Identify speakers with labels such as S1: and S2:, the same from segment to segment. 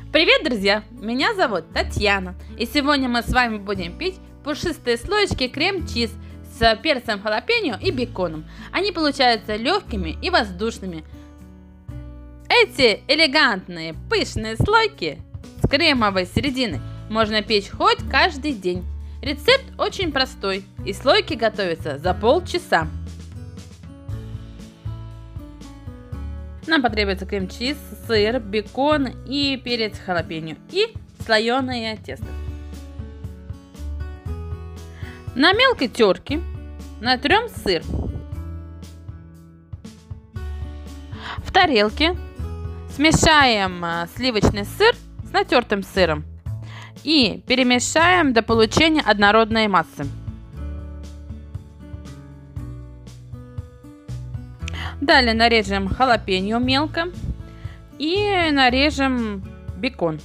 S1: Привет, друзья! Меня зовут Татьяна, и сегодня мы с вами будем пить пушистые слоечки крем-чиз с перцем халапеньо и беконом. Они получаются легкими и воздушными. Эти элегантные пышные слойки с кремовой серединой можно печь хоть каждый день. Рецепт очень простой, и слойки готовятся за полчаса. Нам потребуется крем-чиз, сыр, бекон и перец халапеньо и слоеное тесто. На мелкой терке натрем сыр. В тарелке смешаем сливочный сыр с натертым сыром и перемешаем до получения однородной массы. Далее нарежем халапеньо мелко и нарежем бекон.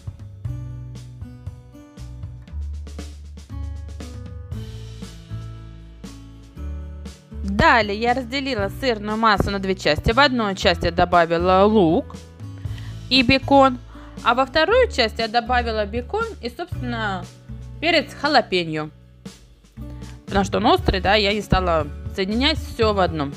S1: Далее я разделила сырную массу на две части. В одной части добавила лук и бекон, а во вторую часть я добавила бекон и, собственно, перец халапеньо. Потому что он острый, да, я не стала соединять все в одном.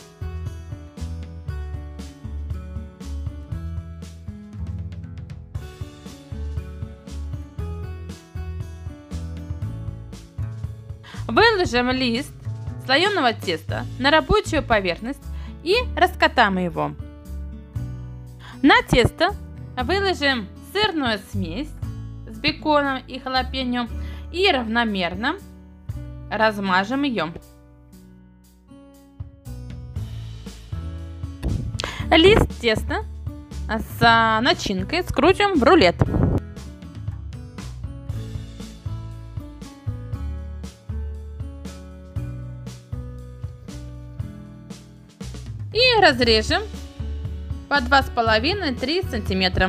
S1: Выложим лист слоеного теста на рабочую поверхность и раскатаем его. На тесто выложим сырную смесь с беконом и халапеньо и равномерно размажем ее. Лист теста с начинкой скрутим в рулет. И разрежем по 2,5-3 сантиметра.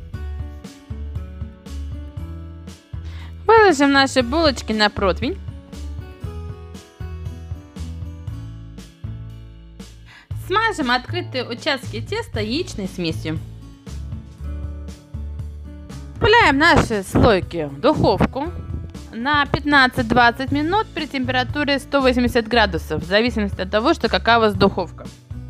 S1: Выложим наши булочки на противень. Смажем открытые участки теста яичной смесью. Вставляем наши слойки в духовку на 15-20 минут при температуре 180 градусов, в зависимости от того, какая у вас духовка.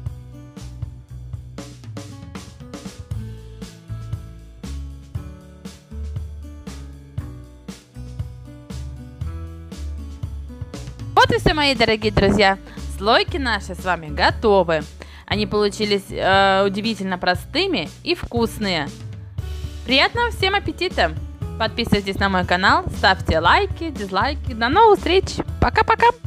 S1: Вот и все, мои дорогие друзья, слойки наши с вами готовы. Они получились удивительно простыми и вкусные. Приятного всем аппетита! Подписывайтесь на мой канал, ставьте лайки, дизлайки. До новых встреч! Пока-пока!